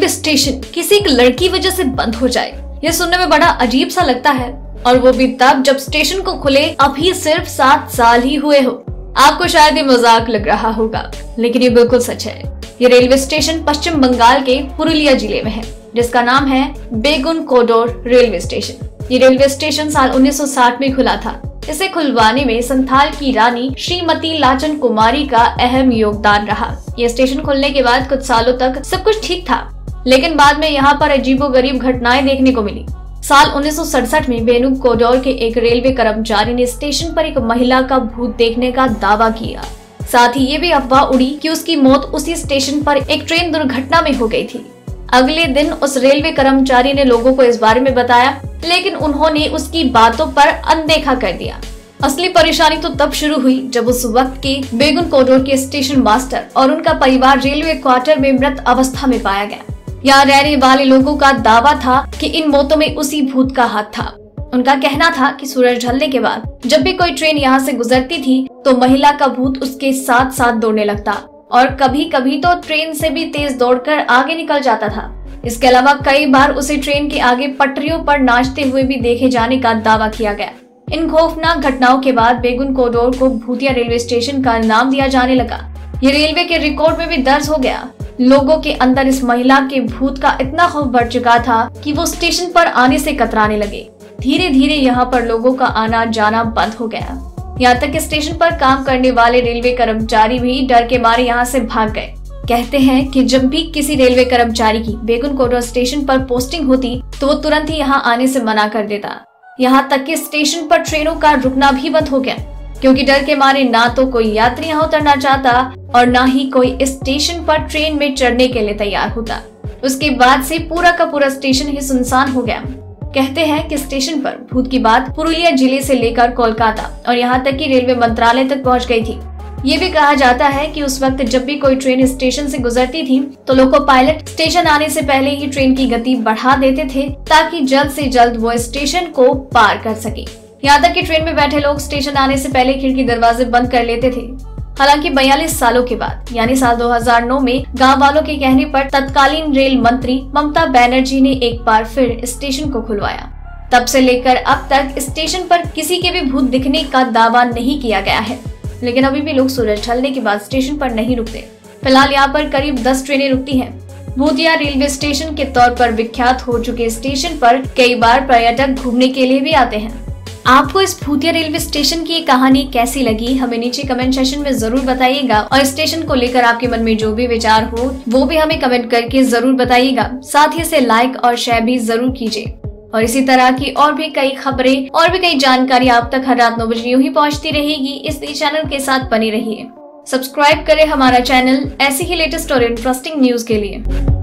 Railway station किसी एक लड़की वजह से बंद हो जाए, यह सुनने में बड़ा अजीब सा लगता है, और वो भी तब जब स्टेशन को खुले अभी सिर्फ 7 साल ही हुए हो। आपको शायद ये मजाक लग रहा होगा, लेकिन ये बिल्कुल सच है। ये रेलवे स्टेशन पश्चिम बंगाल के पुरुलिया जिले में है, जिसका नाम है बेगुन कोडोर रेलवे स्टेशन। ये रेलवे स्टेशन साल 1960 में खुला था। इसे खुलवाने में संथाल की रानी श्रीमती लाचन कुमारी का अहम योगदान रहा। ये स्टेशन खुलने के बाद कुछ सालों तक सब कुछ ठीक था, लेकिन बाद में यहाँ पर अजीबोगरीब घटनाएं देखने को मिली। साल 1967 में बेगुन कोडोर के एक रेलवे कर्मचारी ने स्टेशन पर एक महिला का भूत देखने का दावा किया। साथ ही ये भी अफवाह उड़ी कि उसकी मौत उसी स्टेशन पर एक ट्रेन दुर्घटना में हो गई थी। अगले दिन उस रेलवे कर्मचारी ने लोगों को इस बारे में बताया, लेकिन उन्होंने उसकी बातों पर अनदेखा कर दिया। असली परेशानी तो तब शुरू हुई जब उस वक्त के बेगुन कोडोर के स्टेशन मास्टर और उनका परिवार रेलवे क्वार्टर में मृत अवस्था में पाया गया। यहाँ रहने वाले लोगों का दावा था कि इन मौतों में उसी भूत का हाथ था। उनका कहना था कि सूरज ढलने के बाद जब भी कोई ट्रेन यहाँ से गुजरती थी तो महिला का भूत उसके साथ साथ दौड़ने लगता, और कभी कभी तो ट्रेन से भी तेज दौड़कर आगे निकल जाता था। इसके अलावा कई बार उसे ट्रेन के आगे पटरियों पर नाचते हुए भी देखे जाने का दावा किया गया। इन खौफनाक घटनाओं के बाद बेगुन कोडोर को भूतिया रेलवे स्टेशन का नाम दिया जाने लगा। ये रेलवे के रिकॉर्ड में भी दर्ज हो गया। लोगों के अंदर इस महिला के भूत का इतना खौफ बढ़ चुका था कि वो स्टेशन पर आने से कतराने लगे। धीरे धीरे यहाँ पर लोगों का आना जाना बंद हो गया। यहाँ तक कि स्टेशन पर काम करने वाले रेलवे कर्मचारी भी डर के मारे यहाँ से भाग गए। कहते हैं कि जब भी किसी रेलवे कर्मचारी की बेगुन कोडोर स्टेशन पर पोस्टिंग होती तो वो तुरंत ही यहाँ आने से मना कर देता। यहाँ तक कि स्टेशन पर ट्रेनों का रुकना भी बंद हो गया, क्योंकि डर के मारे ना तो कोई यात्री यहाँ उतरना चाहता और ना ही कोई इस स्टेशन पर ट्रेन में चढ़ने के लिए तैयार होता। उसके बाद से पूरा का पूरा स्टेशन ही सुनसान हो गया। कहते हैं कि स्टेशन पर भूत की बात पुरुलिया जिले से लेकर कोलकाता और यहाँ तक कि रेलवे मंत्रालय तक पहुँच गई थी। ये भी कहा जाता है कि उस वक्त जब भी कोई ट्रेन स्टेशन से गुजरती थी तो लोको पायलट स्टेशन आने से पहले ही ट्रेन की गति बढ़ा देते थे, ताकि जल्द से जल्द वो स्टेशन को पार कर सके। यहाँ तक कि ट्रेन में बैठे लोग स्टेशन आने से पहले खिड़की दरवाजे बंद कर लेते थे। हालांकि 42 सालों के बाद यानी साल 2009 में गांव वालों के कहने पर तत्कालीन रेल मंत्री ममता बनर्जी ने एक बार फिर स्टेशन को खुलवाया। तब से लेकर अब तक स्टेशन पर किसी के भी भूत दिखने का दावा नहीं किया गया है, लेकिन अभी भी लोग सूरज ढलने के बाद स्टेशन पर नहीं रुकते। फिलहाल यहाँ पर करीब 10 ट्रेनें रुकती हैं। भूतिया रेलवे स्टेशन के तौर पर विख्यात हो चुके स्टेशन पर कई बार पर्यटक घूमने के लिए भी आते हैं। आपको इस भूतिया रेलवे स्टेशन की कहानी कैसी लगी, हमें नीचे कमेंट सेक्शन में जरूर बताइएगा, और स्टेशन को लेकर आपके मन में जो भी विचार हो वो भी हमें कमेंट करके जरूर बताइएगा। साथ ही इसे लाइक और शेयर भी जरूर कीजिए, और इसी तरह की और भी कई खबरें और भी कई जानकारी आप तक हर रात 9 बजे यूं ही पहुंचती रहेगी। इसलिए चैनल के साथ बने रहिए। सब्सक्राइब करें हमारा चैनल ऐसी ही लेटेस्ट और इंटरेस्टिंग न्यूज के लिए।